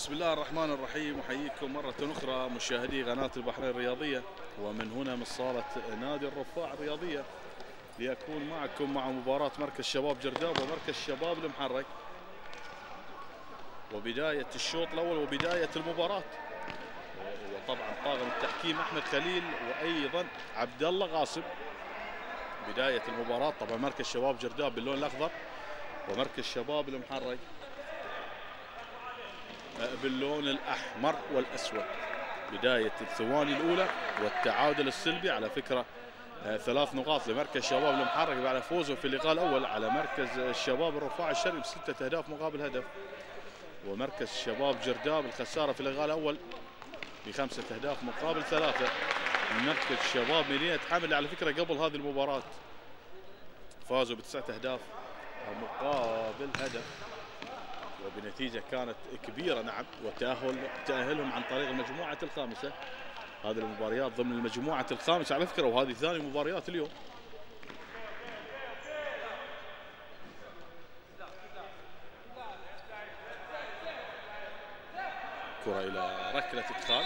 بسم الله الرحمن الرحيم، أحييكم مرة أخرى مشاهدي قناة البحرين الرياضية، ومن هنا من صالة نادي الرفاع الرياضية ليكون معكم مع مباراة مركز شباب جرداب ومركز شباب المحرق، وبداية الشوط الأول وبداية المباراة. وطبعا طاقم التحكيم أحمد خليل وأيضا عبد الله غاصب. بداية المباراة طبعا مركز شباب جرداب باللون الأخضر ومركز شباب المحرق باللون الأحمر والأسود. بداية الثواني الأولى والتعادل السلبي، على فكرة 3 نقاط لمركز شباب المحرق بعد فوزه في اللقاء الأول على مركز الشباب الرفاع الشرقي ب6 أهداف مقابل هدف، ومركز شباب جرداب الخسارة في اللقاء الأول ب5 أهداف مقابل 3 من مركز شباب مدينة حمل. على فكرة قبل هذه المباراة فازوا ب9 أهداف مقابل هدف، وبنتيجة كانت كبيرة نعم، وتأهلهم عن طريق المجموعة الخامسة. هذه المباريات ضمن المجموعة الخامسة على فكرة، وهذه ثاني مباريات اليوم. كرة إلى ركلة إدخال،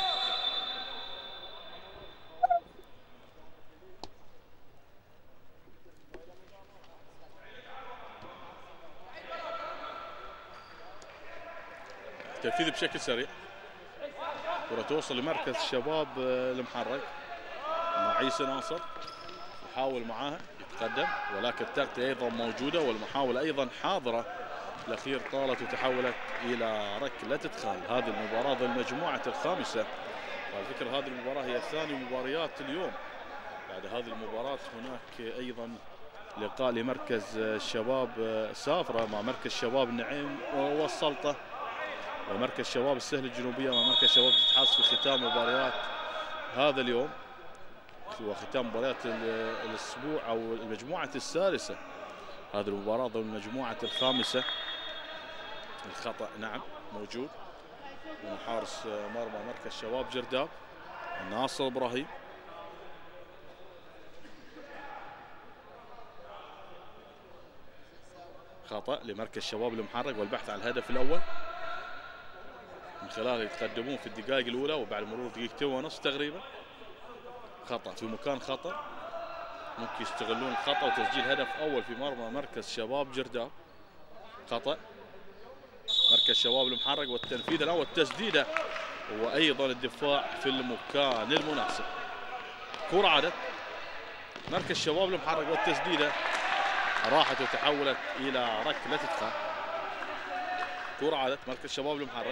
تنفيذ بشكل سريع. كرة توصل لمركز شباب المحرق مع عيسى ناصر، يحاول معاها يتقدم ولكن التغطية أيضا موجودة والمحاولة أيضا حاضرة. الأخير طالت وتحولت إلى ركلة إدخال. هذه المباراة ضمن المجموعة الخامسة، وعلى فكرة هذه المباراة هي ثاني مباريات اليوم. بعد هذه المباراة هناك أيضا لقاء لمركز الشباب سافرة مع مركز شباب النعيم والسلطة، ومركز شباب السهل الجنوبية مع مركز شباب تتحاس في ختام مباريات هذا اليوم وختام مباريات الأسبوع أو المجموعة الثالثة. هذه المباراة ضمن المجموعة الخامسة. الخطأ نعم موجود من حارس مرمى مركز شباب جرداب ناصر إبراهيم. خطأ لمركز شباب المحرق والبحث عن الهدف الأول من خلال يتقدمون في الدقائق الأولى وبعد مرور دقيقتين ونص تقريبا. خطأ في مكان خطر، ممكن يستغلون الخطأ وتسجيل هدف أول في مرمى مركز شباب جرداب. خطأ مركز شباب المحرق والتنفيذ الأول التسديدة وأيضا الدفاع في المكان المناسب. كرة عادت مركز شباب المحرق والتسديدة راحت وتحولت إلى ركلة إدخال. كرة عادت مركز شباب المحرق،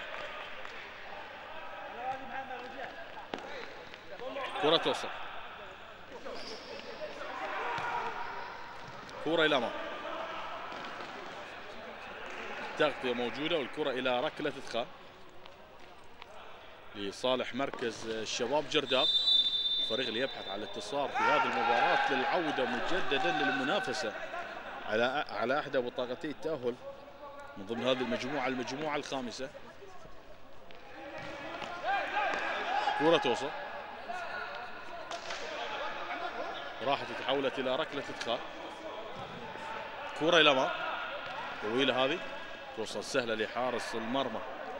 كرة توصل، كرة إلى أمام، تغطية موجودة والكرة إلى ركلة إدخال لصالح مركز الشباب جرداب. الفريق اللي يبحث عن الانتصار في هذه المباراة للعودة مجددا للمنافسة على إحدى بطاقتي التأهل من ضمن هذه المجموعة الخامسة. كرة توصل، راحت وتحولت إلى ركلة إدخال. كرة إلى الأمام طويلة، هذه توصل سهلة لحارس المرمى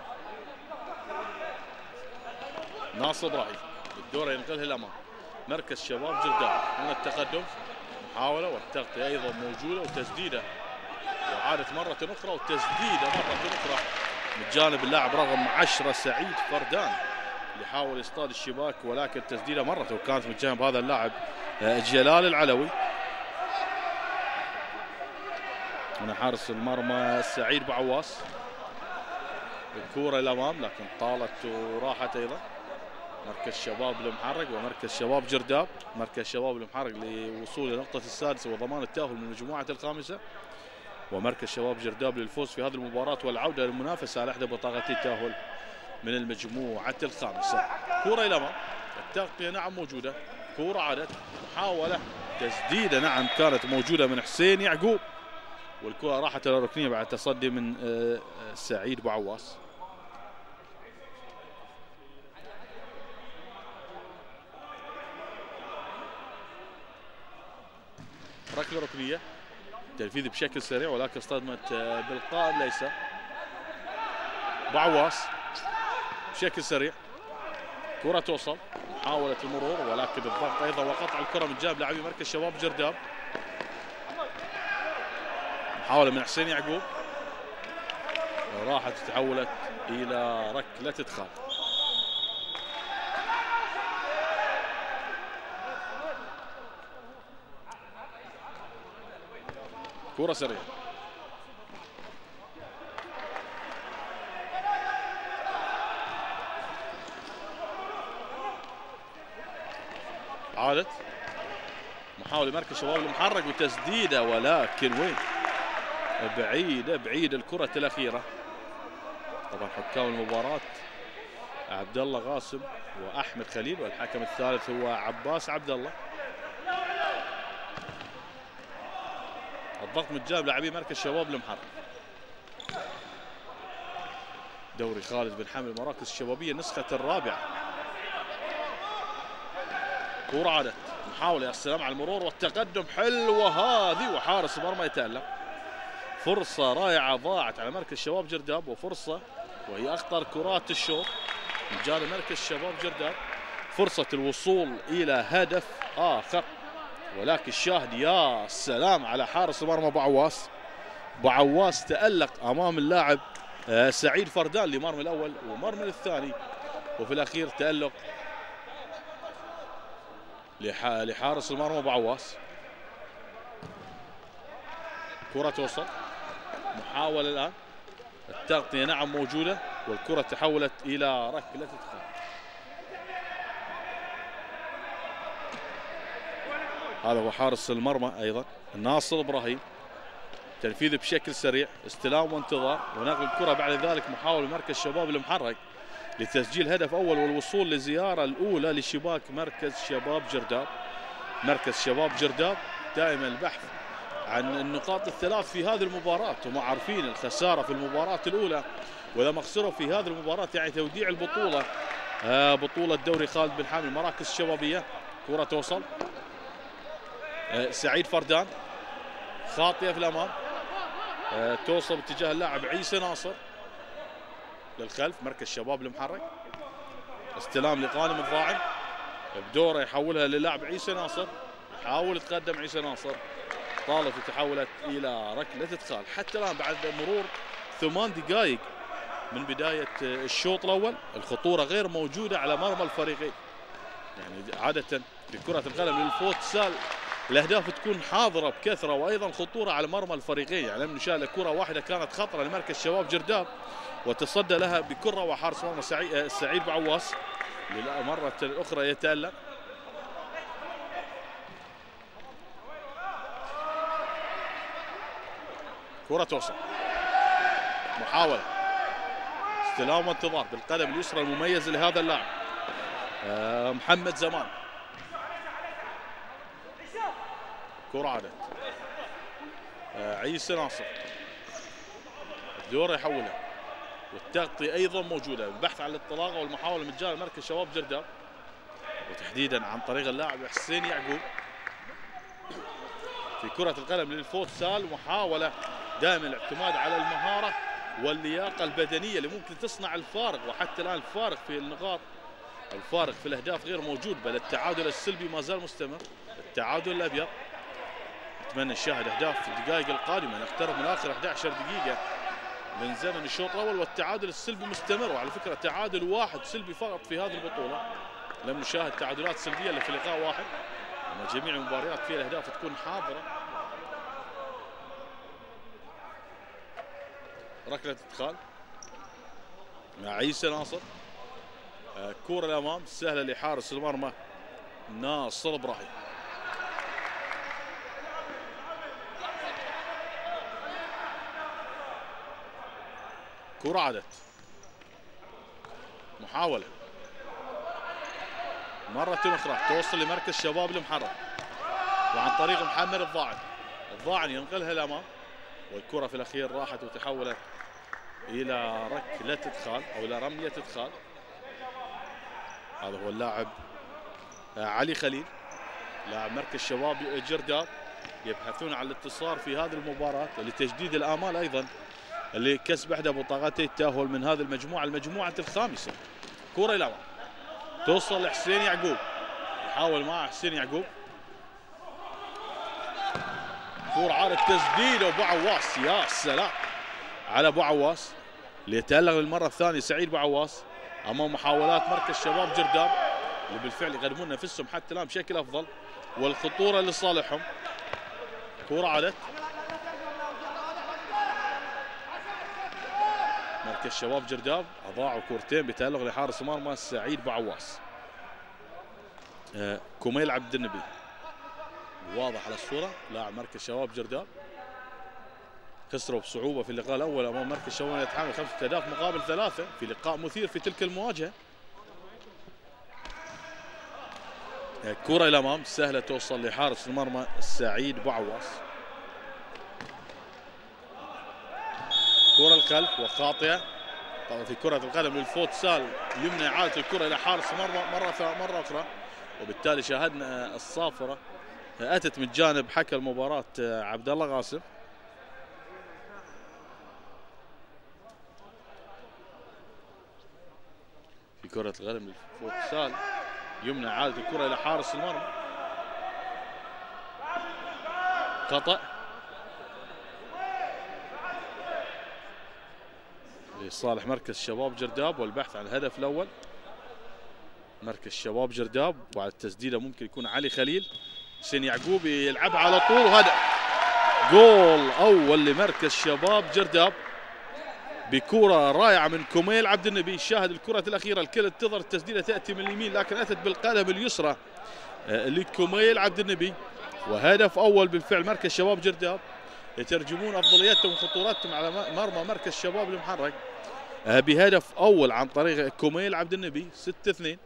ناصر إبراهيم. الدورة ينقلها الأمام مركز شباب جرداب. هنا التقدم محاولة والتغطية أيضا موجودة وتسديدة وعادت مرة أخرى وتسديدة مرة أخرى من جانب اللاعب رقم 10 سعيد فردان اللي حاول يصطاد الشباك، ولكن تسديدة مرت وكانت من جانب هذا اللاعب جلال العلوي. هنا حارس المرمى سعيد بعواس. الكورة الأمام لكن طالت وراحت أيضا. مركز شباب المحرق ومركز شباب جرداب. مركز شباب المحرق لوصول لنقطة السادسة وضمان التأهل من المجموعة الخامسة، ومركز شباب جرداب للفوز في هذه المباراة والعودة للمنافسة على إحدى بطاقتي التأهل من المجموعة الخامسة. كرة إلى الأمام، التغطية نعم موجودة. كرة عادت، محاولة تسديدة نعم كانت موجودة من حسين يعقوب، والكرة راحت إلى الركنية بعد تصدي من سعيد بعواس. ركلة ركنية تنفيذ بشكل سريع ولكن اصطدمت بالقائم ليس بعواس بشكل سريع. كرة توصل، محاولة المرور ولكن الضغط ايضا وقطع الكرة من جانب لاعبي مركز شباب جرداب. محاولة من حسين يعقوب راحت تحولت الى ركلة ادخال. كرة سريعة عادت، محاولة مركز شباب المحرق وتسديدة ولكن وين بعيدة الكرة الأخيرة. طبعا حكام المباراة عبد الله غاسم وأحمد خليل والحكم الثالث هو عباس عبد الله. الضغط من جانب لاعبي مركز شباب المحرق. دوري خالد بن حمد المراكز الشبابية النسخة الرابعة. كرة عادت، محاولة يا سلام على المرور والتقدم حلوة هذه وحارس المرمى يتألق. فرصة رائعة ضاعت على مركز شباب جرداب وفرصة وهي أخطر كرات الشوط من جانب مركز شباب جرداب. فرصة الوصول إلى هدف آخر ولكن الشاهد يا سلام على حارس المرمى بعواس. بعواس تألق أمام اللاعب سعيد فردان لمرمى الأول ومرمى الثاني وفي الأخير تألق لحارس المرمى بعواس. كرة توصل، محاولة الآن، التغطية نعم موجودة والكرة تحولت إلى ركلة ادخال. هذا هو حارس المرمى أيضا ناصر إبراهيم. تنفيذ بشكل سريع، استلام وانتظار ونقل الكرة بعد ذلك محاولة مركز شباب المحرق لتسجيل هدف أول والوصول للزيارة الأولى لشباك مركز شباب جرداب. مركز شباب جرداب دائما البحث عن النقاط الثلاث في هذه المباراة، هم عارفين الخسارة في المباراة الأولى وإذا ما خسروا في هذه المباراة يعني توديع البطولة، بطولة دوري خالد بن حمد المراكز الشبابية. كرة توصل، سعيد فردان خاطئة في الأمام، توصل باتجاه اللاعب عيسى ناصر للخلف. مركز شباب المحرك، استلام لغانم الضاعن بدوره يحولها للاعب عيسى ناصر، يحاول يتقدم عيسى ناصر، طالت وتحولت الى ركله ادخال. حتى الان بعد مرور 8 دقائق من بدايه الشوط الاول الخطوره غير موجوده على مرمى الفريقين. يعني عاده في كره القدم للفوتسال الاهداف تكون حاضره بكثره وايضا خطوره على مرمى الفريقين. يعني لم نشاهد كره واحده كانت خطره لمركز شباب جرداب وتصدى لها بكره وحارس مرمى سعيد بعواس للمره الاخرى يتالق. كره توصل، محاوله استلام وانتظار بالقدم اليسرى المميز لهذا اللاعب محمد زمان. كره عادت، عيسى ناصر دوره يحولها والتغطية ايضا موجوده، البحث عن الانطلاقه والمحاوله من جانب مركز شباب جرداب وتحديدا عن طريق اللاعب حسين يعقوب. في كره القدم للفوتسال محاوله دائما الاعتماد على المهاره واللياقه البدنيه اللي ممكن تصنع الفارق، وحتى الان الفارق في النقاط الفارق في الاهداف غير موجود، بل التعادل السلبي ما زال مستمر، التعادل الابيض. نتمنى نشاهد اهداف في الدقائق القادمه، نقترب من اخر 11 دقيقه من زمن الشوط الاول والتعادل السلبي مستمر. وعلى فكره تعادل واحد سلبي فقط في هذه البطوله، لم نشاهد تعادلات سلبيه الا في لقاء واحد، اما جميع المباريات فيها الاهداف تكون حاضره. ركله ادخال مع عيسى ناصر، كوره الامام سهله لحارس المرمى ناصر ابراهيم. كرة عادت، محاولة مرة أخرى توصل لمركز شباب المحرر وعن طريق محمد الضاعن ينقلها الأمام والكرة في الأخير راحت وتحولت إلى ركلة إدخال أو إلى رمية إدخال. هذا هو اللاعب علي خليل لاعب مركز شباب جرداب، يبحثون عن الانتصار في هذه المباراة لتجديد الآمال أيضا اللي كسب احدى بطاقتي التاهل من هذه المجموعه، المجموعه الخامسه. كره الى امام توصل لحسين يعقوب، يحاول معه حسين يعقوب، كره عارض تسديده وابو عواس، يا سلام على ابو عواس اللي يتألق للمره الثانيه. سعيد ابو عواس امام محاولات مركز شباب جرداب اللي بالفعل يقدمون نفسهم حتى الان بشكل افضل والخطوره لصالحهم. كره عادت مركز شباب جرداب اضاعوا كورتين بتألق لحارس مرمى سعيد ابو عواس. كميل عبد النبي واضح على الصوره، لاعب مركز شباب جرداب خسروا بصعوبه في اللقاء الاول امام مركز شباب يتحامل 5 أهداف مقابل 3 في لقاء مثير في تلك المواجهه. كره الى الامام سهله توصل لحارس المرمى سعيد ابو عواس. كره الخلف وخاطئه طبعا في كره القدم للفوتسال يمنع اعاده الكره الى حارس المرمى مره اخرى، وبالتالي شاهدنا الصافره اتت من جانب حكى المباراه عبد الله غاسم. في كره القدم للفوتسال يمنع اعاده الكره الى حارس المرمى، خطا لصالح مركز شباب جرداب والبحث عن الهدف الاول. مركز شباب جرداب وبعد التسديده ممكن يكون علي خليل. حسين يعقوب يلعبها على طول وهدف، جول اول لمركز شباب جرداب بكره رائعه من كميل عبد النبي. شاهد الكره الاخيره الكل انتظر التسديده تاتي من اليمين لكن اتت بالقدم اليسرى لكميل عبد النبي، وهدف اول بالفعل مركز شباب جرداب يترجمون افضليتهم وخطورتهم على مرمى مركز شباب المحرق بهدف اول عن طريق كميل عبد النبي. 6-2.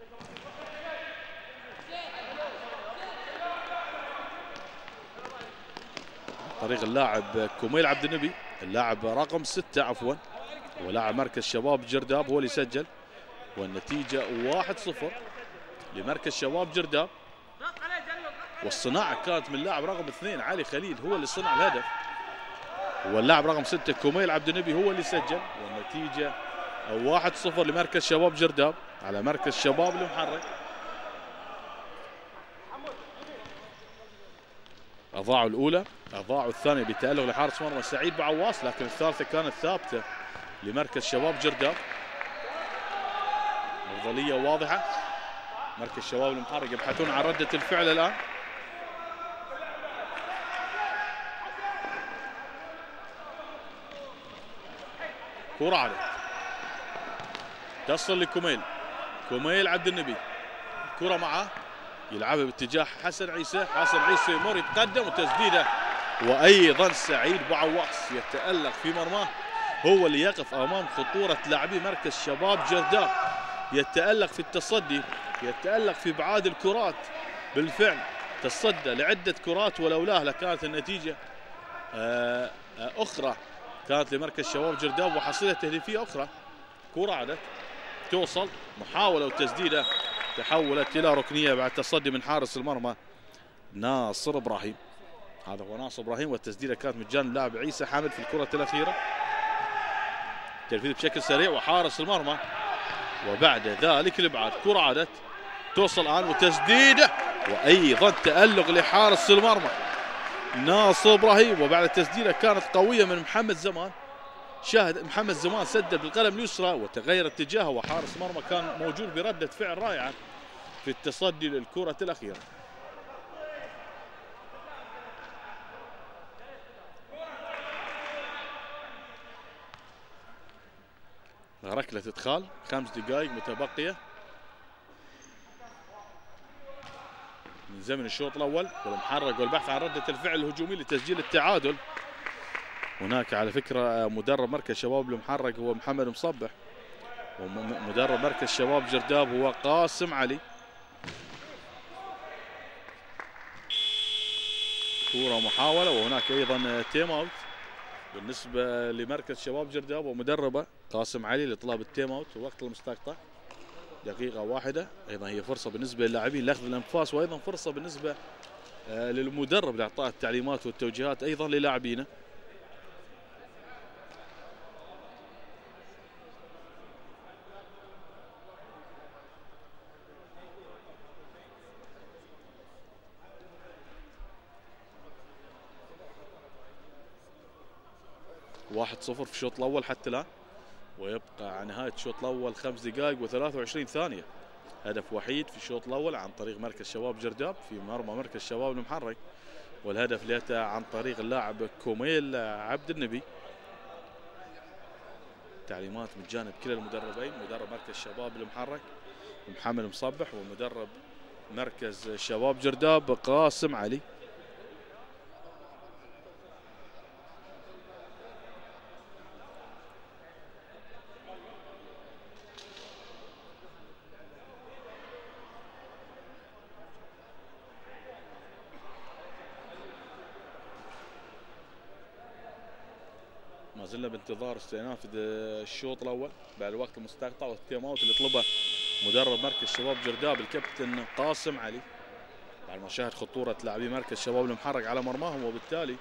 طريق اللاعب كميل عبد النبي اللاعب رقم 6 عفوا، ولاعب مركز شباب جرداب هو اللي سجل، والنتيجه 1-0 لمركز شباب جرداب. والصناعه كانت من اللاعب رقم 2 علي خليل هو اللي صنع الهدف، واللاعب رقم 6 كميل عبد النبي هو اللي سجل، والنتيجه 1-0 لمركز شباب جرداب على مركز شباب المحرق. اضاعوا الاولى، اضاعوا الثانيه بتألق لحارس مرمى سعيد ابو عواس، لكن الثالثه كانت ثابته لمركز شباب جرداب. افضليه واضحه، مركز شباب المحرق يبحثون عن رده الفعل الان. كرة عرض تصل لكميل، كميل عبد النبي كرة معه يلعبها باتجاه حسن عيسى، حسن عيسى يمر يتقدم وتسديده، وايضا سعيد ابو عواس يتألق في مرماه، هو اللي يقف امام خطوره لاعبي مركز شباب جرداب، يتألق في التصدي، يتألق في ابعاد الكرات. بالفعل تصدى لعده كرات ولولاه لكانت النتيجه اخرى كانت لمركز شباب جرداب وحصيله تهديفيه اخرى. كرة عادت توصل محاوله وتسديده تحولت الى ركنيه بعد تصدي من حارس المرمى ناصر ابراهيم. هذا هو ناصر ابراهيم، والتسديده كانت من جانب اللاعب عيسى حامد في الكره الاخيره. تنفيذ بشكل سريع وحارس المرمى، وبعد ذلك الابعاد. كرة عادت توصل الان وتسديده، وايضا تألق لحارس المرمى ناصر ابراهيم، وبعد التسديده كانت قويه من محمد زمان. شاهد محمد زمان سدد بالقلم اليسرى وتغير اتجاهه، وحارس مرمى كان موجود برده فعل رائعه في التصدي للكره الاخيره. ركله ادخال 5 دقائق متبقيه من زمن الشوط الاول، والمحرق والبحث عن رده الفعل الهجومي لتسجيل التعادل. هناك على فكره مدرب مركز شباب المحرق هو محمد مصبح، ومدرب مركز شباب جرداب هو قاسم علي. كرة محاولة، وهناك ايضا تيم اوت بالنسبة لمركز شباب جرداب ومدربه قاسم علي لطلب التيم اوت ووقت المستقطع دقيقة واحدة. ايضا هي فرصة بالنسبة للاعبين لاخذ الانفاس، وايضا فرصة بالنسبة للمدرب لاعطاء التعليمات والتوجيهات ايضا للاعبينه. 1-0 في الشوط الاول حتى الان، ويبقى على نهايه الشوط الاول 5 دقائق و23 ثانيه. هدف وحيد في الشوط الاول عن طريق مركز شباب جرداب في مرمى مركز شباب المحرق، والهدف اللي اتى عن طريق اللاعب كوميل عبد النبي. تعليمات من جانب كلا المدربين، مدرب مركز شباب المحرك محمد مصبح، ومدرب مركز شباب جرداب قاسم علي. ما زلنا بانتظار استئناف الشوط الاول بعد الوقت المستقطع والتيم اوت اللي طلبه مدرب مركز شباب جرداب الكابتن قاسم علي بعد ما شاهد خطوره لاعبي مركز شباب المحرق على مرماهم، وبالتالي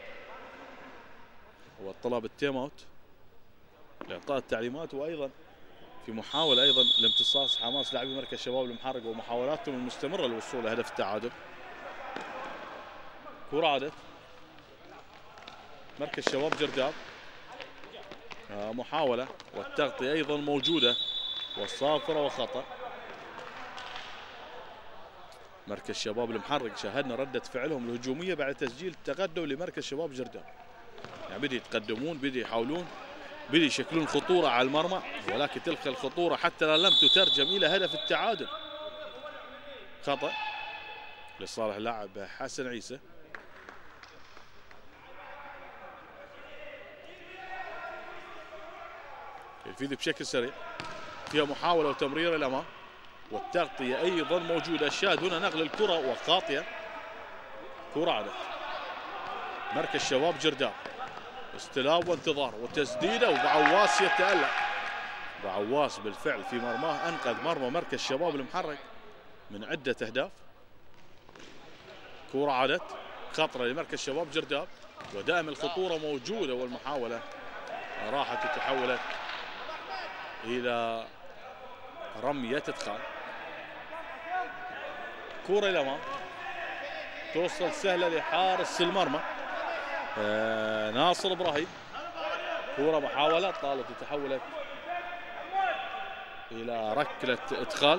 هو طلب التيم اوت لاعطاء التعليمات، وايضا في محاوله ايضا لامتصاص حماس لاعبي مركز شباب المحرق ومحاولاتهم المستمره للوصول لهدف التعادل. كرة عادت مركز شباب جرداب، محاولة والتغطية أيضا موجودة والصافرة وخطأ. مركز شباب المحرق شاهدنا ردة فعلهم الهجومية بعد تسجيل التقدم لمركز شباب جرداب، يعني بدي يتقدمون، بدي يحاولون، بدي يشكلون خطورة على المرمى، ولكن تلك الخطورة حتى لم تترجم إلى هدف التعادل. خطأ لصالح اللاعب حسن عيسى. الفيديو بشكل سريع فيها محاولة وتمرير الأمام والتغطية أيضا موجودة. الشاهد هنا نقل الكرة وخاطئة. كرة عادت مركز شباب جرداب، استلام وانتظار وتسديدة، وبعواس يتألق. بعواس بالفعل في مرماه أنقذ مرمى مركز شباب المحرق من عدة أهداف. كرة عادت خطرة لمركز شباب جرداب، ودائما الخطورة موجودة، والمحاولة راحت وتحولت إلى رمية إدخال. كرة الأمام توصل سهلة لحارس المرمى ناصر إبراهيم. كرة محاولة طالت وتحولت إلى ركلة إدخال.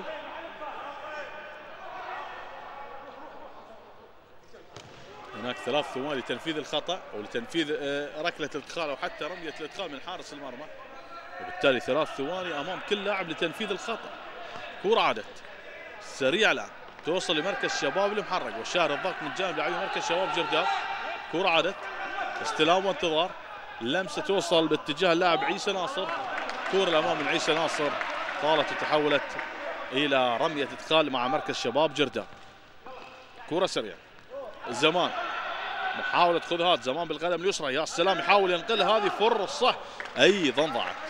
هناك 3 ثواني لتنفيذ الخطأ أو لتنفيذ ركلة الإدخال أو حتى رمية الإدخال من حارس المرمى، وبالتالي 3 ثواني امام كل لاعب لتنفيذ الخطا. كرة عادت سريعه الان توصل لمركز شباب المحرق، وشاهد الضغط من جانب لاعبي مركز شباب جرداب. كرة عادت استلام وانتظار، لمسه توصل باتجاه اللاعب عيسى ناصر. كرة الامام من عيسى ناصر طالت وتحولت الى رميه ادخال مع مركز شباب جرداب. كرة سريعه زمان، محاولة خذ زمان بالقدم اليسرى، يا سلام يحاول ينقلها، هذه فرصة ايضا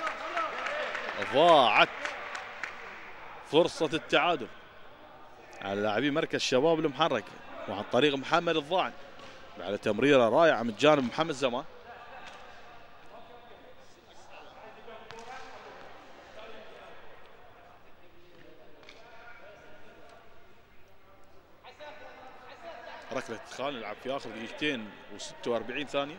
ضاعت فرصة التعادل على لاعبي مركز شباب المحرك وعن طريق محمد الضاعن على تمريرة رائعة من جانب محمد زمان. ركلة ادخال نلعب في اخر 2 و46 ثانية.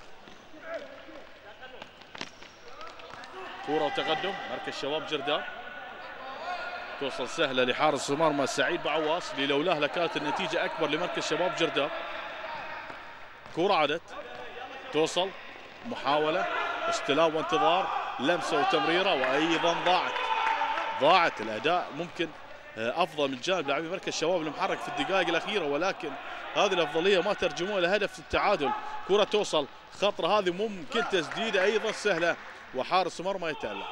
كرة وتقدم مركز شباب جرداب، توصل سهلة لحارس المرمى سعيد بعواس، اللي لولاه لكانت النتيجة أكبر لمركز شباب جرداب. كرة عادت توصل محاولة استلام وانتظار، لمسة وتمريرة، وأيضا ضاعت. الأداء ممكن أفضل من جانب لاعبي مركز شباب المحرك في الدقائق الأخيرة، ولكن هذه الأفضلية ما ترجموها إلى هدف التعادل. كرة توصل خطرة، هذه ممكن تسديدة أيضا سهلة، وحارس المرمى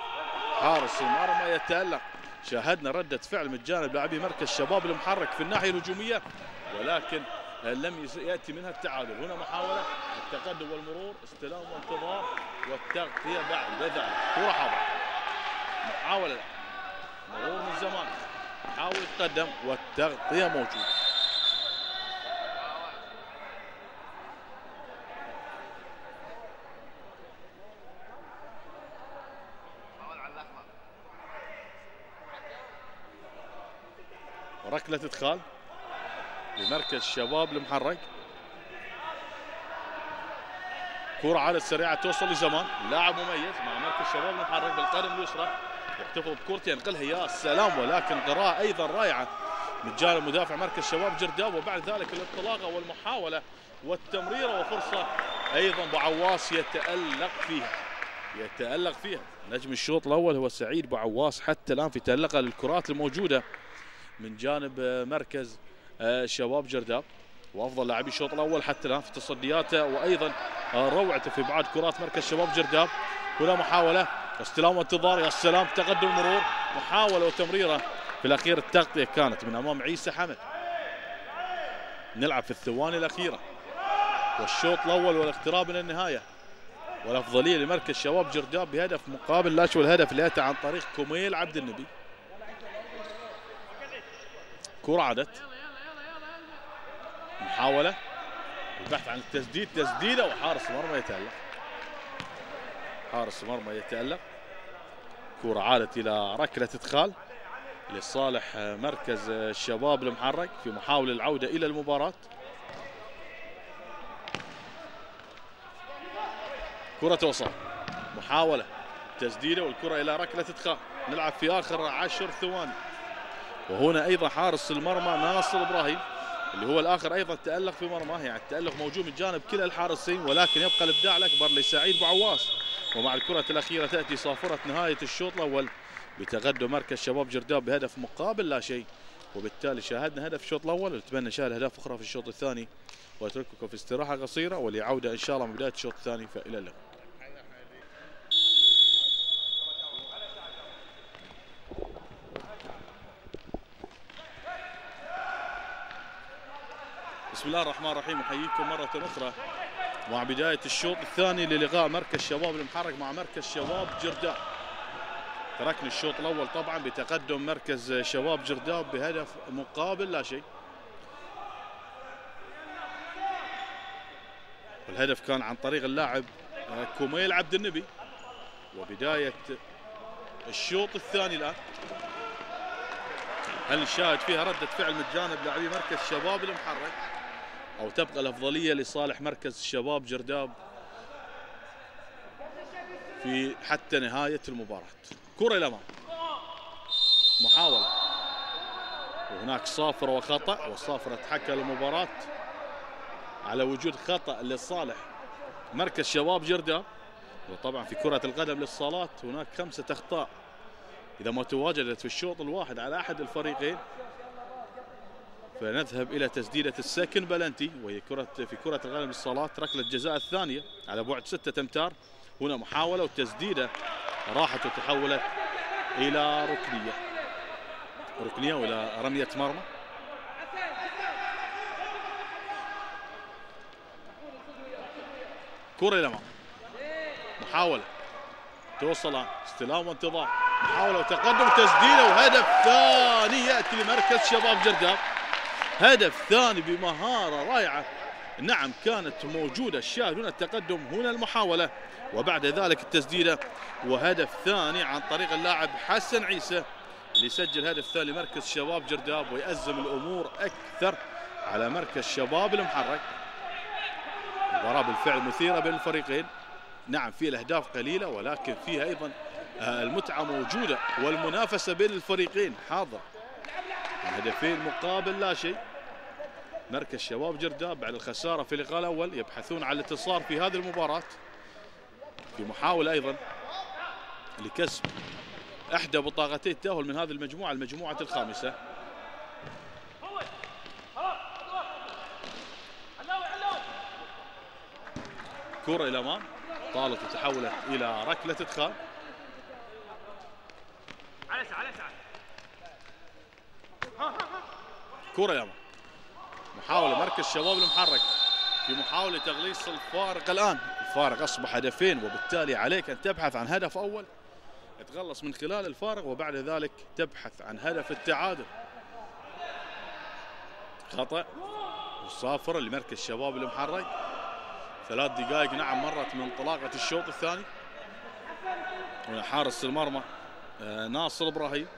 يتألق. شاهدنا ردة فعل من جانب لاعبي مركز شباب المحرك في الناحية الهجومية، ولكن لم يأتي منها التعادل. هنا محاولة التقدم والمرور، استلام وانتظار والتغطية بعد ذلك. كرة حاضرة، محاولة مرور من زمان، حاول يتقدم والتغطية موجودة. ركلة ادخال لمركز شباب المحرك. كرة عادت سريعة توصل لزمان، لاعب مميز مع مركز شباب المحرك بالقدم اليسرى يحتفظ بكرة ينقلها يا سلام، ولكن قراءة أيضا رائعة من جانب مدافع مركز شباب جرداب. وبعد ذلك الانطلاقة والمحاولة والتمريرة وفرصة أيضا أبو عواص يتألق فيها نجم الشوط الأول هو سعيد أبو عواص حتى الآن في تألقه للكرات الموجودة من جانب مركز شباب جرداب، وافضل لاعبي الشوط الاول حتى الان في تصدياته وايضا روعته في بعض كرات مركز شباب جرداب. هنا محاوله استلام وانتظار، يا سلام تقدم مرور، محاوله وتمريره في الاخير التغطيه كانت من امام عيسى حمد. نلعب في الثواني الاخيره والشوط الاول والاقتراب من النهايه، والافضليه لمركز شباب جرداب بهدف مقابل لا شيء، والهدف اللي اتى عن طريق كوميل عبد النبي. كرة عادت، محاولة البحث عن التسديد، تسديدة وحارس مرمى يتألق، حارس مرمى يتألق. كرة عادت إلى ركلة إدخال لصالح مركز الشباب المحرك في محاولة العودة إلى المباراة. كرة توصل، محاولة تسديدة والكرة إلى ركلة إدخال. نلعب في آخر 10 ثواني، وهنا أيضا حارس المرمى ناصر إبراهيم اللي هو الآخر أيضا تألق في مرماه، يعني التألق موجود من جانب كلا الحارسين، ولكن يبقى الإبداع الأكبر لسعيد أبو عواص. ومع الكرة الأخيرة تأتي صافرة نهاية الشوط الأول بتقدم مركز شباب جرداب بهدف مقابل لا شيء، وبالتالي شاهدنا هدف الشوط الأول، ونتمنى نشاهد أهداف أخرى في الشوط الثاني، وأترككم في استراحة قصيرة ولعودة إن شاء الله من بداية الشوط الثاني، فإلى اللقاء. بسم الله الرحمن الرحيم، احييكم مرة أخرى مع بداية الشوط الثاني للقاء مركز شباب المحرك مع مركز شباب جرداب. تركنا الشوط الأول طبعا بتقدم مركز شباب جرداب بهدف مقابل لا شيء، والهدف كان عن طريق اللاعب كوميل عبد النبي. وبداية الشوط الثاني الآن، هل نشاهد فيها ردة فعل من جانب لاعبي مركز شباب المحرك أو تبقى الأفضلية لصالح مركز شباب جرداب في حتى نهاية المباراة؟ كرة إلى الأمام، محاولة وهناك صافرة وخطأ، والصافرة تحكى المباراة على وجود خطأ لصالح مركز شباب جرداب. وطبعا في كرة القدم للصالات هناك 5 أخطاء إذا ما تواجدت في الشوط الواحد على أحد الفريقين، فنذهب إلى تسديدة السكن بلنتي، وهي في كرة القدم للصالات ركلة جزاء الثانية على بعد 6 أمتار. هنا محاولة وتسديدة راحت وتحولت إلى ركنية وإلى رمية مرمى. كرة إلى الأمام، محاولة توصل، استلام وانتظار، محاولة وتقدم وتسديدة، وهدف ثاني يأتي لمركز شباب جرداب، هدف ثاني بمهارة رائعة. نعم كانت موجودة، الشاهد هنا التقدم، هنا المحاولة وبعد ذلك التسديدة، وهدف ثاني عن طريق اللاعب حسن عيسى اللي سجل هدف ثاني لمركز شباب جرداب ويأزم الأمور أكثر على مركز شباب المحرك. مباراة بالفعل مثيرة بين الفريقين، نعم في الأهداف قليلة ولكن فيها أيضا المتعة موجودة والمنافسة بين الفريقين حاضر. الهدفين مقابل لا شيء. مركز شباب جرداب بعد الخسارة في اللقاء الأول يبحثون عن الانتصار في هذه المباراة، في محاولة أيضا لكسب إحدى بطاقتي التأهل من هذه المجموعة، المجموعة الخامسة. كرة إلى الأمام، طالت وتحولت إلى ركلة إدخال. كرة إلى الأمام، محاولة مركز شباب المحرك في محاولة تغليص الفارق. الآن الفارق أصبح هدفين، وبالتالي عليك أن تبحث عن هدف أول تتغلص من خلال الفارق، وبعد ذلك تبحث عن هدف التعادل. خطأ وصافرة لمركز شباب المحرك. 3 دقائق نعم مرت من انطلاقة الشوط الثاني. هنا حارس المرمى ناصر إبراهيم.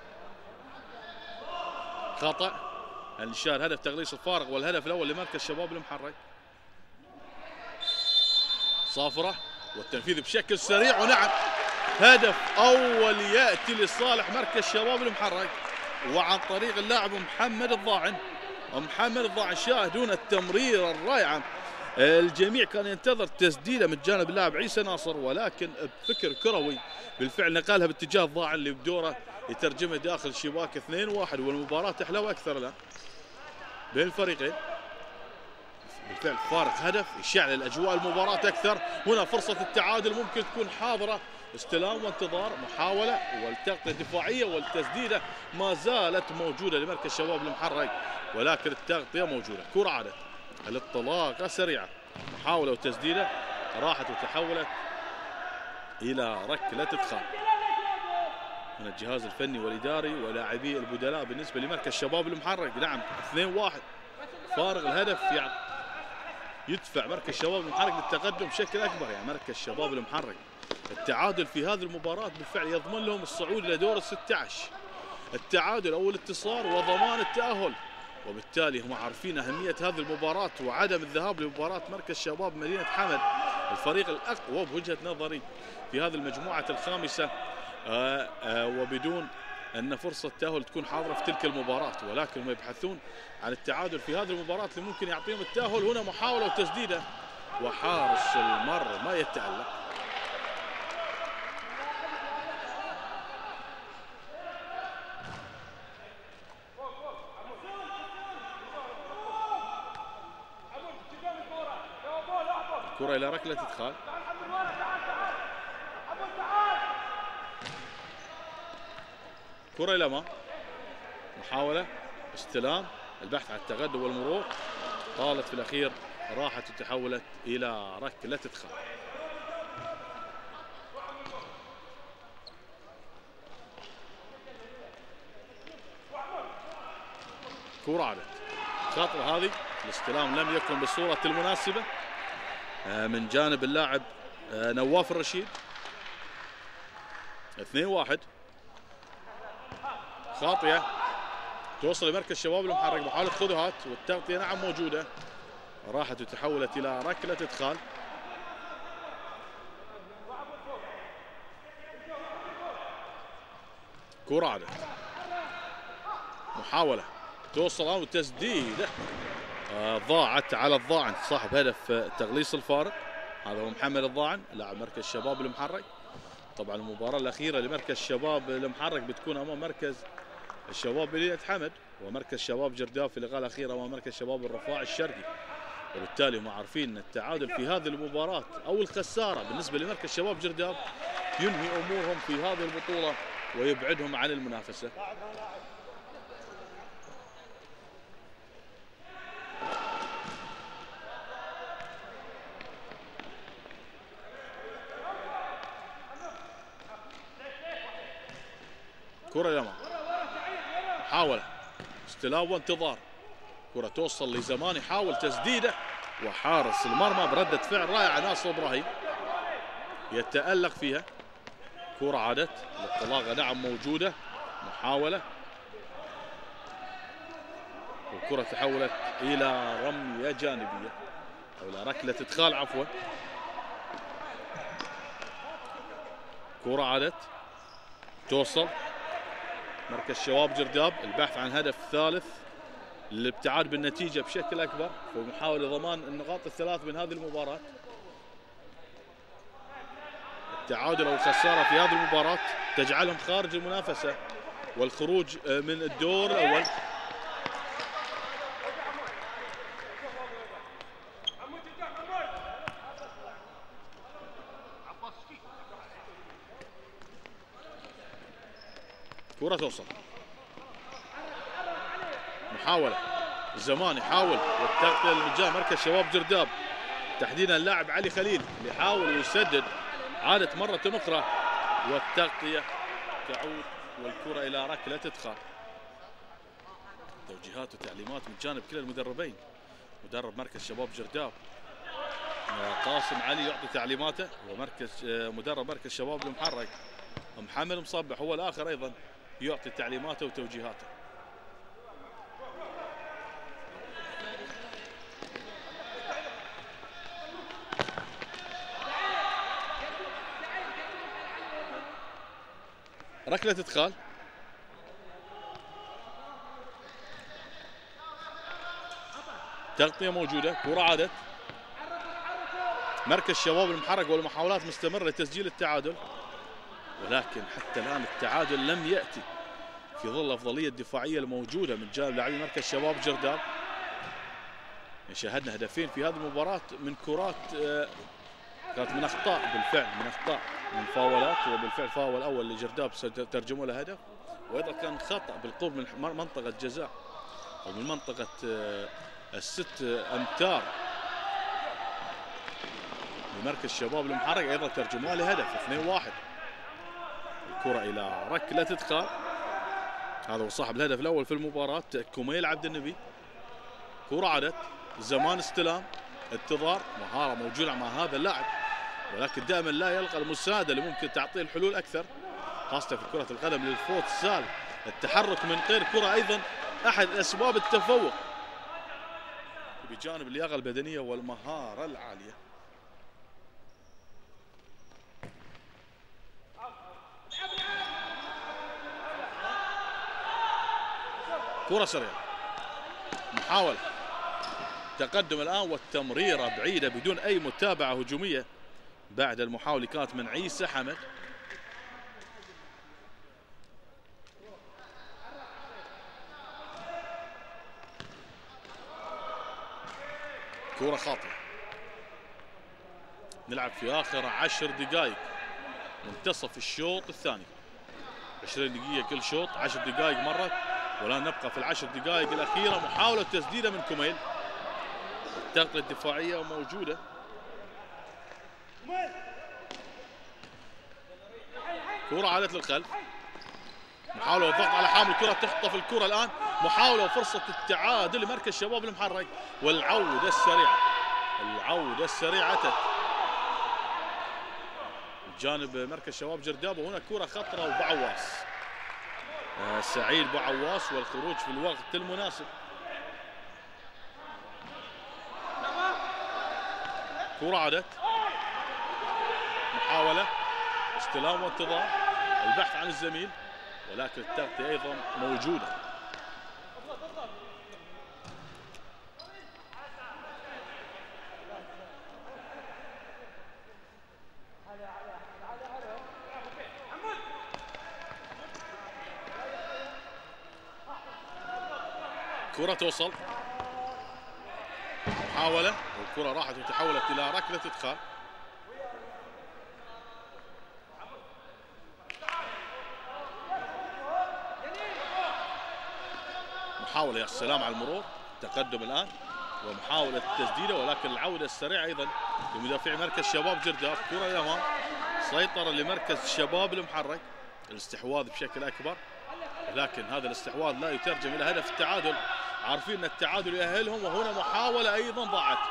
خطأ، النشار هدف تغليص الفارق، والهدف الأول لمركز شباب المحرك. صافرة والتنفيذ بشكل سريع، ونعم هدف أول يأتي لصالح مركز شباب المحرق وعن طريق اللاعب محمد الضاعن. محمد الضاعن شاهدون التمريرة الرائعة، الجميع كان ينتظر تسديده من جانب اللاعب عيسى ناصر، ولكن بفكر كروي بالفعل نقلها باتجاه الضاعن اللي بدوره يترجمها داخل شباك 2-1، والمباراة تحلى واكثر الان بين الفريقين. بالفعل فارق هدف يشعل الاجواء المباراة اكثر. هنا فرصة التعادل ممكن تكون حاضرة، استلام وانتظار، محاولة والتغطية الدفاعية والتسديدة ما زالت موجودة لمركز شباب المحرق، ولكن التغطية موجودة. كرة عادت، الانطلاقة سريعة، محاولة وتسديدة راحت وتحولت إلى ركلة إدخال من الجهاز الفني والإداري ولاعبي البدلاء بالنسبة لمركز شباب المحرق. نعم 2-1 فارغ الهدف، يعني يدفع مركز شباب المحرق للتقدم بشكل أكبر. يعني مركز شباب المحرق التعادل في هذه المباراة بالفعل يضمن لهم الصعود إلى دور ال16، التعادل أو الانتصار وضمان التأهل، وبالتالي هم عارفين أهمية هذه المباراة وعدم الذهاب لمباراة مركز شباب مدينة حمد الفريق الأقوى بوجهة نظري في هذه المجموعة الخامسة، وبدون أن فرصة التأهل تكون حاضرة في تلك المباراة، ولكن هم يبحثون عن التعادل في هذه المباراة اللي ممكن يعطيهم التأهل. هنا محاولة وتسديدة وحارس المرمى ما يتألق. كرة إلى ركلة إدخال، كرة إلى ما محاولة استلام، البحث عن التقدم والمرور، طالت في الأخير راحت وتحولت إلى ركلة إدخال. كرة عادت، الخطوة هذه الاستلام لم يكن بالصورة المناسبة من جانب اللاعب نواف الرشيد. 2-1 خاطئة توصل لمركز شباب المحرق، محاولة خذوهات والتغطية نعم موجودة، راحت وتحولت إلى ركلة إدخال. كرة عادت، محاولة توصل وتسديدة ضاعت على الضاعن صاحب هدف تغليص الفارق، هذا هو محمد الضاعن لاعب مركز شباب المحرق. طبعا المباراة الأخيرة لمركز شباب المحرق بتكون أمام مركز الشباب مدينة حمد ومركز شباب جرداب في اللقاء الأخير أمام مركز شباب الرفاع الشرقي، وبالتالي هم عارفين أن التعادل في هذه المباراة أو الخسارة بالنسبة لمركز شباب جرداب ينهي أمورهم في هذه البطولة ويبعدهم عن المنافسة. كرة الأمام، محاولة استلام وانتظار، كرة توصل لزمان يحاول تسديده وحارس المرمى بردة فعل رائعة ناصر إبراهيم يتألق فيها. كرة عادت، الانطلاقة نعم موجودة، محاولة والكرة تحولت إلى رمية جانبية أو إلى ركلة إدخال عفوا. كرة عادت توصل مركز شباب جرداب، البحث عن هدف ثالث للابتعاد بالنتيجة بشكل أكبر ومحاولة ضمان النقاط الثلاث من هذه المباراة. التعادل أو الخسارة في هذه المباراة تجعلهم خارج المنافسة والخروج من الدور الأول. كرة توصل، محاولة زمان يحاول والتغطية من جهة مركز شباب جرداب تحديدا اللاعب علي خليل اللي يحاول ويسدد، عادت مرة أخرى والتغطية تعود والكرة إلى ركلة إدخال. توجيهات وتعليمات من جانب كلا المدربين، مدرب مركز شباب جرداب قاسم علي يعطي تعليماته، ومركز مدرب مركز شباب المحرق محمد مصبح هو الآخر أيضا يعطي تعليماته وتوجيهاته. ركلة ادخال. تغطية موجودة، كرة عادت. مركز شباب المحرق والمحاولات مستمرة لتسجيل التعادل، ولكن حتى الآن التعادل لم يأتي في ظل الأفضلية الدفاعية الموجودة من جانب لاعبي مركز شباب جرداب. شاهدنا هدفين في هذه المباراة من كرات كانت من أخطاء، بالفعل من أخطاء، من فاولات، وبالفعل فاول الأول لجرداب ترجموا له هدف، وأيضا كان خطأ بالقرب من منطقة جزاء أو من منطقة الست أمتار لمركز شباب المحرق، أيضا ترجموها لهدف 2-1. الكرة إلى ركلة ادخال. هذا هو صاحب الهدف الأول في المباراة كميل عبد النبي. كرة عادت، زمان استلام، انتظار، مهارة موجودة مع هذا اللاعب، ولكن دائما لا يلقى المساعدة اللي ممكن تعطيه الحلول أكثر، خاصة في كرة القدم للفوت سال. التحرك من غير كرة أيضا أحد أسباب التفوق بجانب اللياقة البدنية والمهارة العالية. كرة سريعة، محاولة تقدم الآن والتمريرة بعيدة بدون أي متابعة هجومية بعد المحاولة كانت من عيسى حمد. كرة خاطئة. نلعب في آخر 10 دقائق منتصف الشوط الثاني، 20 دقيقة كل شوط، 10 دقائق مرت، والآن نبقى في ال10 دقائق الأخيرة. محاولة تسديدة من كميل، التغطية الدفاعية موجودة. كرة عادت للخلف، محاولة والضغط على حامل الكرة، تخطف الكرة الآن، محاولة وفرصة التعادل لمركز شباب المحرق، والعودة السريعة، العودة السريعة أتت جانب مركز شباب جرداب، وهنا كرة خطرة وبعواس سعيد بعواس، والخروج في الوقت المناسب. كرة عادت، محاولة، استلام وانتظار، البحث عن الزميل، ولكن التغطية أيضا موجودة. كرة توصل، محاولة، والكرة راحت وتحولت إلى ركلة ادخال. محاولة، يا سلام على المرور، تقدم الآن ومحاولة تسديده، ولكن العودة السريعة أيضا لمدافع مركز شباب جرداب. كرة الأمام، سيطرة لمركز شباب المحرك، الاستحواذ بشكل أكبر، لكن هذا الاستحواذ لا يترجم إلى هدف التعادل. عارفين أن التعادل يأهلهم، وهنا محاولة أيضا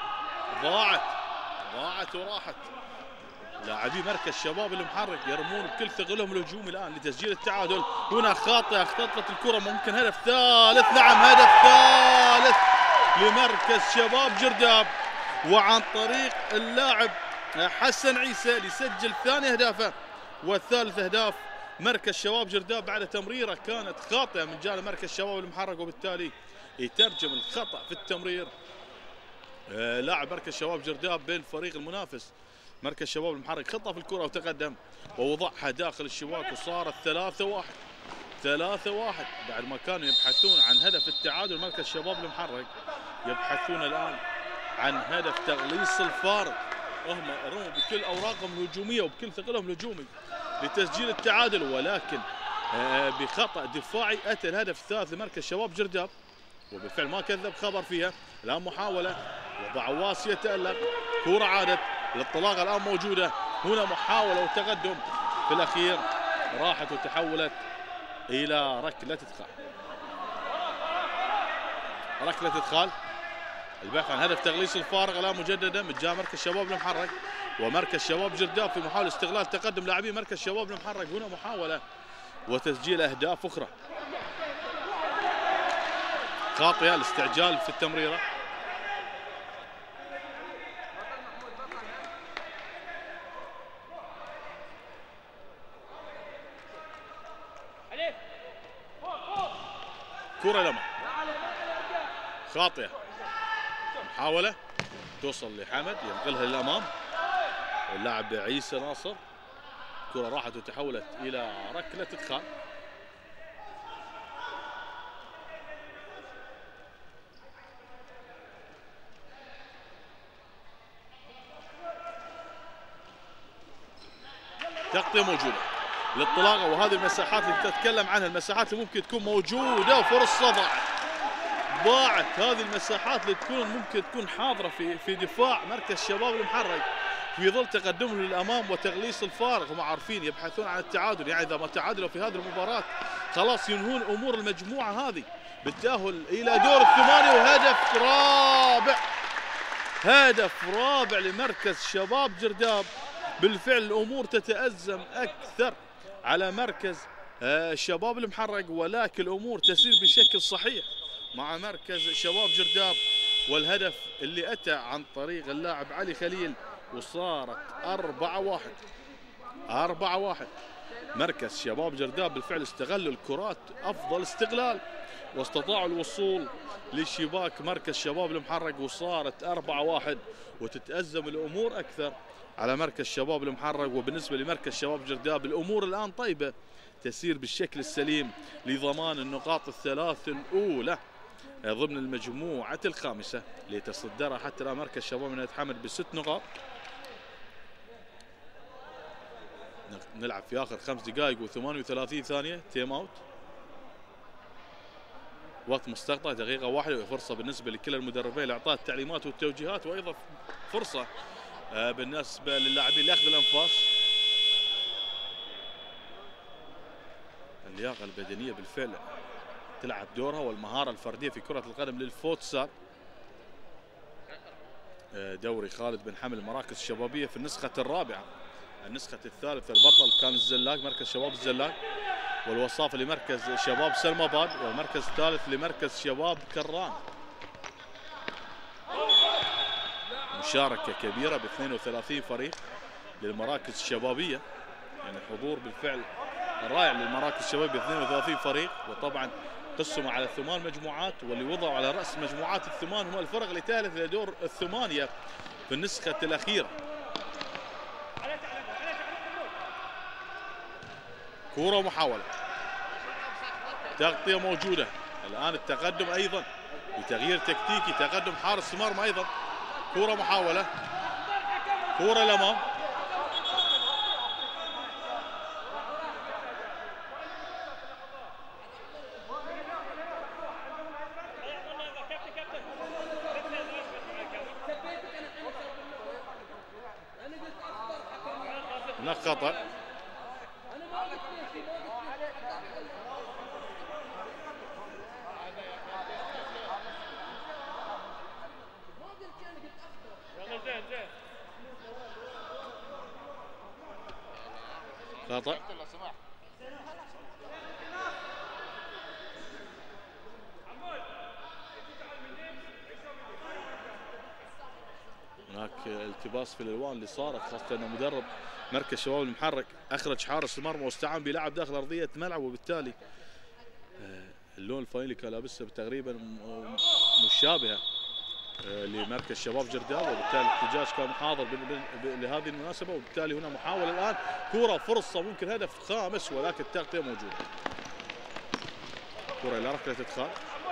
ضاعت وراحت. لاعبي مركز شباب المحرك يرمون بكل ثقلهم الهجومي الآن لتسجيل التعادل. هنا خاطئة، اختطفت الكرة، ممكن هدف ثالث، نعم هدف ثالث لمركز شباب جرداب، وعن طريق اللاعب حسن عيسى ليسجل ثاني أهدافه والثالث أهداف مركز شباب جرداب بعد تمريرة كانت خاطئة من جانب مركز شباب المحرق، وبالتالي يترجم الخطأ في التمرير لاعب مركز شباب جرداب بين الفريق المنافس. مركز شباب المحرك خطف الكرة وتقدم ووضعها داخل الشباك، وصارت 3-1 بعد ما كانوا يبحثون عن هدف التعادل. مركز شباب المحرك يبحثون الآن عن هدف تغليص الفارق، هم رموا بكل أوراقهم الهجومية وبكل ثقلهم الهجومي لتسجيل التعادل، ولكن بخطأ دفاعي أتى الهدف الثالث لمركز شباب جرداب، وبالفعل ما كذب خبر فيها. الآن محاولة وبعواس يتألق، كرة عادت، الانطلاقة الآن موجودة، هنا محاولة وتقدم في الأخير راحت وتحولت إلى ركلة إدخال. ركلة إدخال، البحث عن هدف تغليص الفارق الآن مجددا من جانب مركز شباب المحرك، ومركز شباب جرداب في محاولة استغلال تقدم لاعبي مركز شباب المحرك. هنا محاولة وتسجيل أهداف أخرى خاطئة، الاستعجال في التمريرة. كرة لما خاطئة، محاولة توصل لحمد ينقلها للأمام اللاعب عيسى ناصر، كرة راحت وتحولت إلى ركلة إدخال. تغطية موجودة للطلاقة، وهذه المساحات اللي تتكلم عنها، المساحات اللي ممكن تكون موجودة وفرصة ضاعت هذه المساحات اللي تكون ممكن تكون حاضرة في دفاع مركز شباب المحرق في ظل تقدمهم للأمام وتغليص الفارق. هم عارفين يبحثون عن التعادل، يعني إذا ما تعادلوا في هذه المباراة خلاص ينهون أمور المجموعة هذه بالتأهل إلى دور الثمانية. وهدف رابع، هدف رابع لمركز شباب جرداب. بالفعل الأمور تتأزم أكثر على مركز شباب المحرق، ولكن الأمور تسير بشكل صحيح مع مركز شباب جرداب. والهدف اللي أتى عن طريق اللاعب علي خليل وصارت 4-1. 4-1. مركز شباب جرداب بالفعل استغلوا الكرات أفضل استغلال واستطاعوا الوصول لشباك مركز شباب المحرق وصارت 4-1، وتتأزم الأمور أكثر على مركز شباب المحرق. وبالنسبة لمركز شباب جرداب الأمور الآن طيبة، تسير بالشكل السليم لضمان النقاط الثلاث الأولى ضمن المجموعة الخامسة ليتصدرها حتى الآن مركز شباب من حمد ب6 نقاط. نلعب في آخر 5 دقائق و38 ثانية، تيم أوت، وقت مستقطع دقيقة واحدة، وفرصة بالنسبة لكلا المدربين لإعطاء التعليمات والتوجيهات، وأيضا فرصة بالنسبة للاعبين لأخذ الأنفاس. اللياقة البدنية بالفعل تلعب دورها، والمهارة الفردية في كرة القدم للفوتسال. دوري خالد بن حمد المراكز الشبابية في النسخة الرابعة. النسخة الثالثة البطل كان الزلاق، مركز شباب الزلاق، والوصافة لمركز شباب سلماباد، والمركز الثالث لمركز شباب كران. مشاركة كبيرة ب 32 فريق للمراكز الشبابية، يعني حضور بالفعل رائع للمراكز الشبابية ب 32 فريق، وطبعا قسموا على 8 مجموعات، واللي وضعوا على رأس مجموعات ال8 هم الفرق اللي تأهلت إلى دور الثمانية في النسخة الأخيرة. كرة محاولة، تغطية موجودة، الآن التقدم أيضا بتغيير تكتيكي، تقدم حارس المرمى أيضا. كرة محاولة، كرة الأمام، هناك خطأ. خطأ. هناك التباس في الالوان اللي صارت، خاصه انه مدرب مركز شباب المحرك اخرج حارس المرمى واستعان بلاعب داخل ارضيه ملعب، وبالتالي اللون الفانيلي كان لابسه تقريبا مشابهه لمركز شباب جرداب، وبالتالي الاحتجاج كان حاضر لهذه المناسبه. وبالتالي هنا محاوله الان، كره فرصه ممكن هدف خامس، ولكن التغطيه موجوده. كره الى ركله ادخال.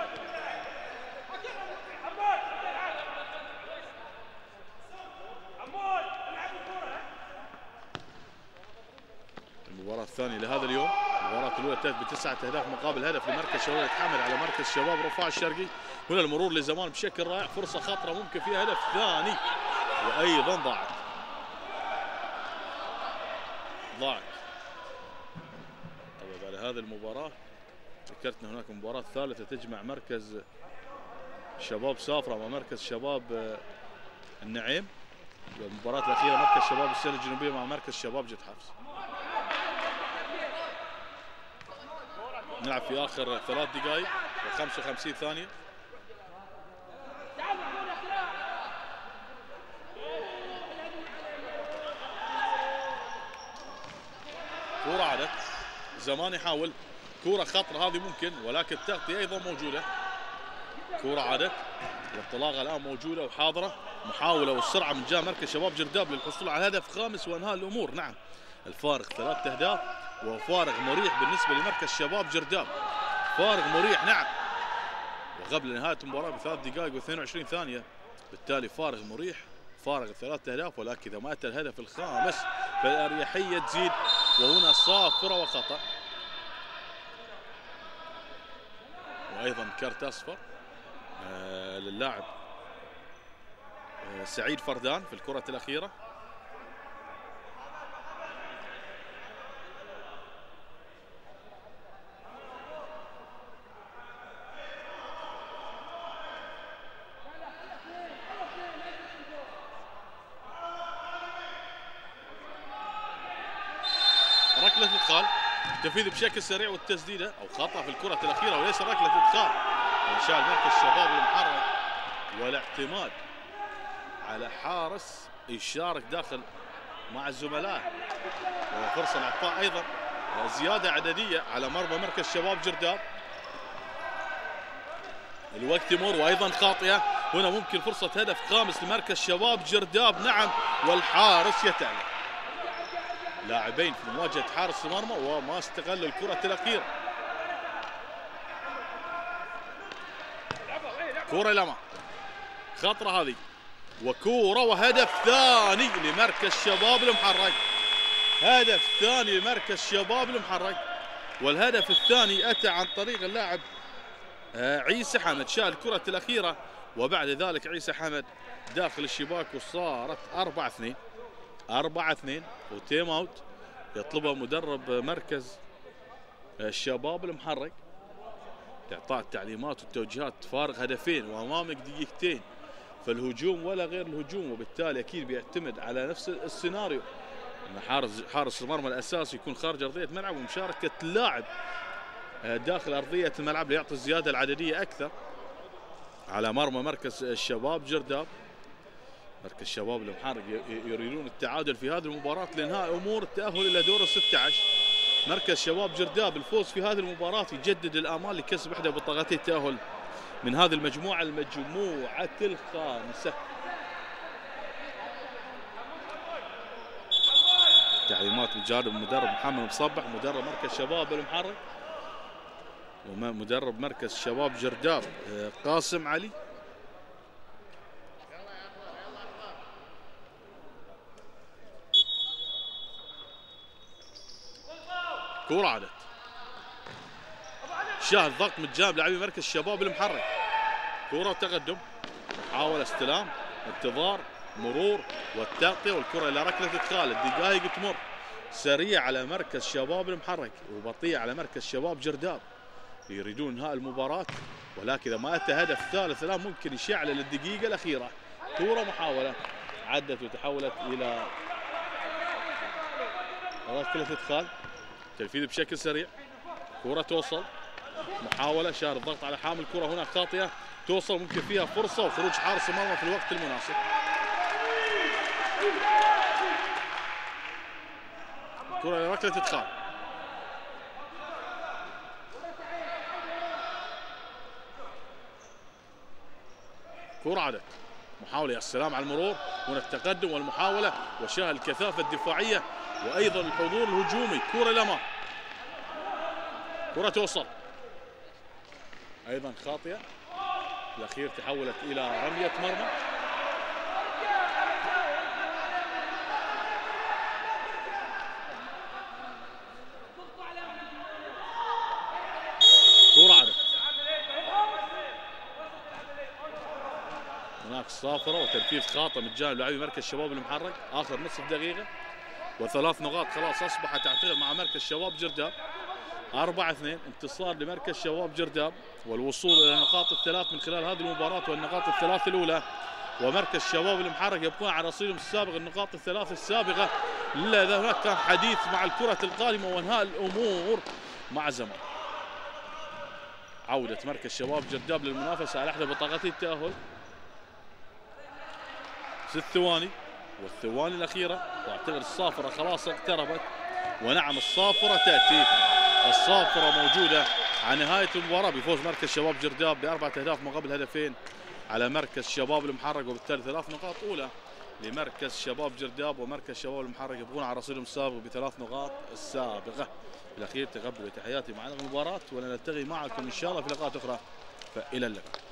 المباراة الثانية لهذا اليوم، المباراة الأولى انتهت ب9 أهداف مقابل هدف لمركز شباب يتحمل على مركز شباب رفاع الشرقي. هنا المرور لزمان بشكل رائع، فرصة خطرة ممكن فيها هدف ثاني، وأيضا ضاعت. طبعا بعد هذه المباراة ذكرت أن هناك مباراة ثالثة تجمع مركز شباب سافرة مع مركز شباب النعيم، والمباراة الأخيرة مركز شباب السنة الجنوبية مع مركز شباب جد حفص. نلعب في آخر 3 دقائق و55 ثانية. كرة عادت، زمان يحاول، كرة خطرة هذه ممكن، ولكن التغطية أيضا موجودة. كرة عادت، الانطلاقة الآن موجودة وحاضرة، محاولة والسرعة من جهة مركز شباب جرداب للحصول على هدف خامس وانهاء الأمور. نعم الفارق 3 أهداف وفارق مريح بالنسبة لمركز شباب جرداب، فارق مريح. نعم، وقبل نهاية المباراة ب3 دقائق و22 ثانية، بالتالي فارق مريح، فارق 3 أهداف، ولكن إذا ما أتى الهدف الخامس فالأريحية تزيد، وهنا صافرة وخطأ، وأيضا كرت أصفر للاعب سعيد فردان في الكرة الأخيرة. ركلة إدخال، تنفيذ بشكل سريع والتسديدة أو خطأ في الكرة الأخيرة وليس ركلة إدخال. إنشاء مركز الشباب المحرر والاعتماد على حارس يشارك داخل مع الزملاء، وفرصة لإعطاء أيضا زيادة عددية على مرمى مركز شباب جرداب. الوقت يمر وأيضا خاطئة، هنا ممكن فرصة هدف خامس لمركز شباب جرداب. نعم، والحارس يتألق، لاعبين في مواجهة حارس المرمى وما استغل الكرة الأخيرة. كرة الأمام، خطرة هذه، وكرة وهدف ثاني لمركز شباب المحرق، هدف ثاني لمركز شباب المحرق، والهدف الثاني أتى عن طريق اللاعب عيسى حمد، شال الكرة الأخيرة وبعد ذلك عيسى حمد داخل الشباك، وصارت 4-2 وتيم اوت يطلبها مدرب مركز الشباب المحرق لإعطاء التعليمات والتوجيهات. فارق هدفين وأمامك دقيقتين فالهجوم ولا غير الهجوم، وبالتالي أكيد بيعتمد على نفس السيناريو أن حارس المرمى الأساسي يكون خارج أرضية ملعب، ومشاركة اللاعب داخل أرضية الملعب ليعطي الزيادة العددية أكثر على مرمى مركز الشباب جرداب. مركز الشباب المحرق يريدون التعادل في هذه المباراة لإنهاء أمور التأهل إلى دور ال16. مركز شباب جرداب الفوز في هذه المباراة يجدد الآمال لكسب إحدى بطاقتي التأهل من هذه المجموعة الخامسة. تعليمات من جانب المدرب محمد مصبح مدرب مركز شباب المحرق، ومدرب مركز شباب جرداب قاسم علي. كرة عادت، شاهد ضغط من جانب لاعبي مركز الشباب المحرك، كرة تقدم، محاولة استلام، انتظار، مرور والتغطية والكرة إلى ركلة إدخال. الدقائق تمر سريع على مركز شباب المحرك وبطيء على مركز شباب جرداب، يريدون انهاء المباراة، ولكن إذا ما أتى هدف ثالث الآن ممكن يشعل للدقيقة الأخيرة. كرة محاولة عدت وتحولت إلى ركلة إدخال، تنفيذ بشكل سريع، كرة توصل، محاولة شار الضغط على حامل الكرة هنا خاطئة، توصل ممكن فيها فرصة وخروج حارس المرمى في الوقت المناسب. كرة ركلة إدخال، كرة عدت، محاولة يا سلام على المرور، هنا التقدم والمحاولة وشاهد الكثافة الدفاعية وأيضا الحضور الهجومي. كرة الأمام، كرة توصل أيضا خاطئة، الأخير تحولت إلى رمية مرمى. كرة عدت، هناك صافرة وتنفيذ خاطئ من جانب لاعبي مركز الشباب المحرك. آخر نصف دقيقة و3 نقاط خلاص أصبحت تعتمد مع مركز شباب جرداب. 4-2 انتصار لمركز شباب جرداب والوصول إلى النقاط الثلاث من خلال هذه المباراة والنقاط الثلاث الأولى، ومركز شباب المحرك يبقون على رصيدهم السابق النقاط الثلاث السابقة. إلا هناك كان حديث مع الكرة القادمة وانهاء الأمور مع زمن. عودة مركز شباب جرداب للمنافسة على إحدى بطاقتي التأهل. 6 ثواني والثواني الأخيرة، واعتبر الصافرة خلاص اقتربت، ونعم الصافرة تأتي الصافرة موجودة. على نهاية المباراة بيفوز مركز شباب جرداب ب4 أهداف مقابل هدفين على مركز شباب المحرق، وبالتالي 3 نقاط أولى لمركز شباب جرداب، ومركز شباب المحرق يبقون على رصيدهم السابق ب3 نقاط السابقة. بالأخير تقبلوا تحياتي مع المباراة، ونلتقي معكم إن شاء الله في لقاءات أخرى، فإلى اللقاء.